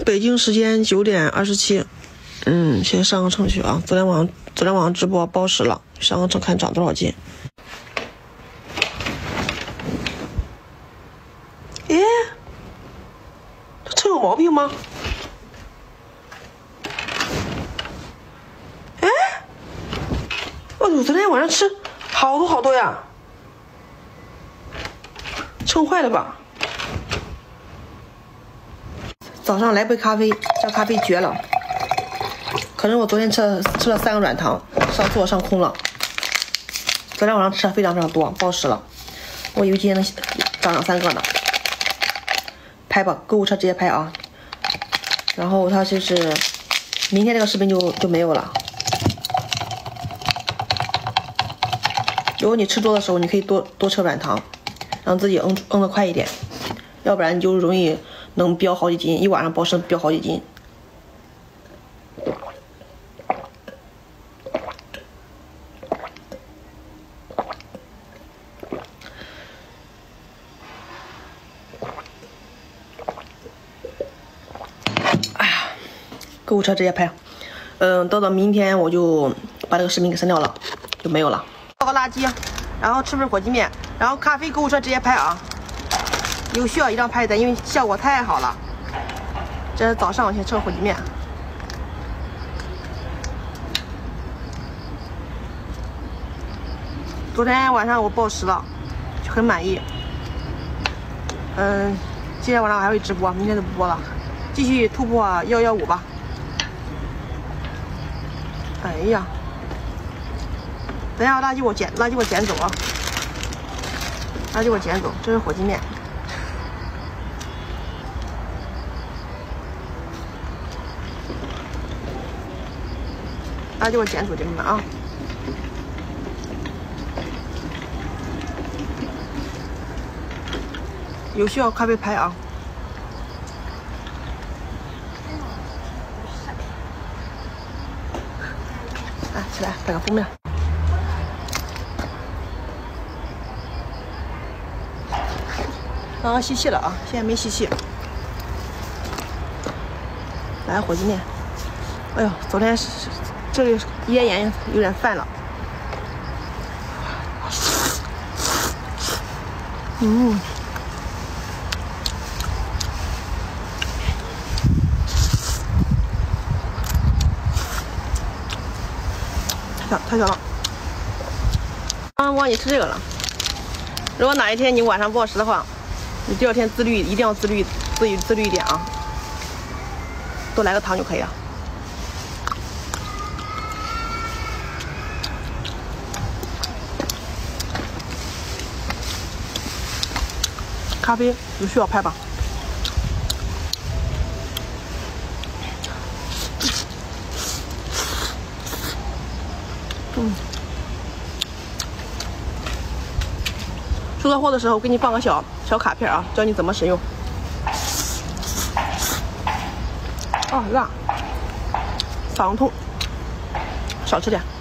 北京时间9点27，先上个秤去啊！昨天晚上直播报时了，上个秤看长多少斤。哎，这秤有毛病吗？哎，我昨天晚上吃好多呀，秤坏了吧？早上来杯咖啡，这咖啡绝了。可能我昨天吃了3个软糖，上座上空了。昨天晚上吃的非常多，报时了。我以为今天能涨2-3个呢。拍吧，购物车直接拍啊。然后它就是明天这个视频就没有了。如果你吃多的时候，你可以多吃软糖，让自己摁得快一点，要不然你就容易能飙好几斤，一晚上暴食飙好几斤。哎呀，购物车直接拍。到明天我就把这个视频给删掉了，就没有了。倒个垃圾，然后吃份火鸡面，然后咖啡购物车直接拍啊。有需要一定要拍一下，因为效果太好了。这是早上我先吃个火鸡面。昨天晚上我报时了，很满意。今天晚上还会直播，明天就不播了，继续突破115吧。哎呀，等一下垃圾我捡走啊！垃圾我捡走，这是火鸡面。垃圾我捡走，姐妹们啊！有需要咖啡拍啊！来，起来摆个封面。刚刚吸气了啊，现在没吸气。来火鸡面。哎呦，昨天这里咽炎有点犯了。太小了。刚忘记吃这个了。如果哪一天你晚上暴食的话，你第2天一定要自律一点啊。多来个糖就可以了。咖啡有需要拍吧。出车祸的时候给你放个小卡片啊，教你怎么使用。辣，嗓子痛，少吃点。